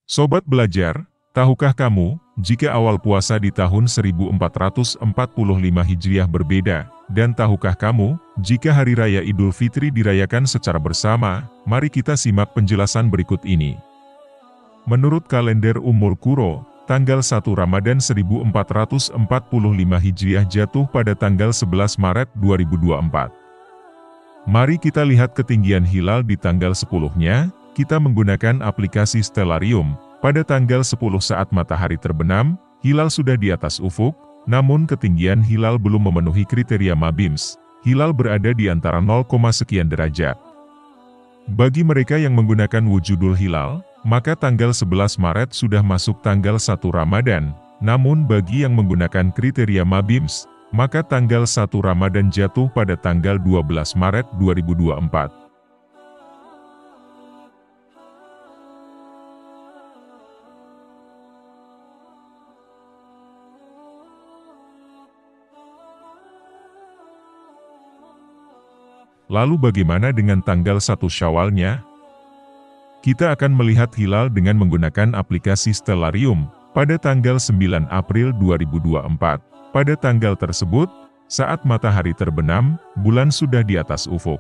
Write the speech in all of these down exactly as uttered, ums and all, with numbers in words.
Sobat belajar, tahukah kamu, jika awal puasa di tahun seribu empat ratus empat puluh lima Hijriah berbeda, dan tahukah kamu, jika Hari Raya Idul Fitri dirayakan secara bersama? Mari kita simak penjelasan berikut ini. Menurut kalender Ummul Qura, tanggal satu Ramadan seribu empat ratus empat puluh lima Hijriah jatuh pada tanggal sebelas Maret dua ribu dua puluh empat. Mari kita lihat ketinggian hilal di tanggal sepuluh-nya. Kita menggunakan aplikasi Stellarium. Pada tanggal sepuluh saat matahari terbenam, hilal sudah di atas ufuk, namun ketinggian hilal belum memenuhi kriteria Mabims. Hilal berada di antara nol, sekian derajat. Bagi mereka yang menggunakan wujudul hilal, maka tanggal sebelas Maret sudah masuk tanggal satu Ramadan. Namun bagi yang menggunakan kriteria Mabims, maka tanggal satu Ramadan jatuh pada tanggal dua belas Maret dua ribu dua puluh empat. Lalu bagaimana dengan tanggal satu Syawalnya? Kita akan melihat hilal dengan menggunakan aplikasi Stellarium pada tanggal sembilan April dua ribu dua puluh empat. Pada tanggal tersebut, saat matahari terbenam, bulan sudah di atas ufuk.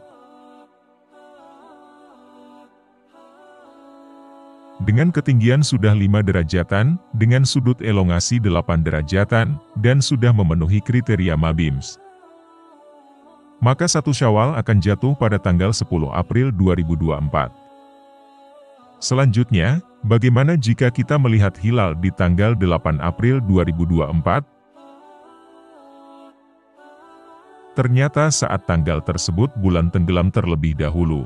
Dengan ketinggian sudah lima derajatan, dengan sudut elongasi delapan derajatan, dan sudah memenuhi kriteria Mabims. Maka satu Syawal akan jatuh pada tanggal sepuluh April dua ribu dua puluh empat. Selanjutnya, bagaimana jika kita melihat hilal di tanggal delapan April dua ribu dua puluh empat? Ternyata saat tanggal tersebut bulan tenggelam terlebih dahulu.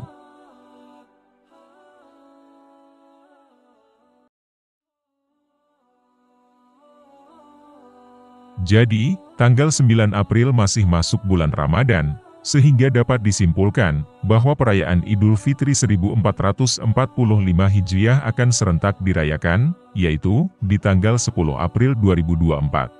Jadi, tanggal sembilan April masih masuk bulan Ramadan, sehingga dapat disimpulkan bahwa perayaan Idul Fitri seribu empat ratus empat puluh lima Hijriah akan serentak dirayakan, yaitu di tanggal sepuluh April dua ribu dua puluh empat.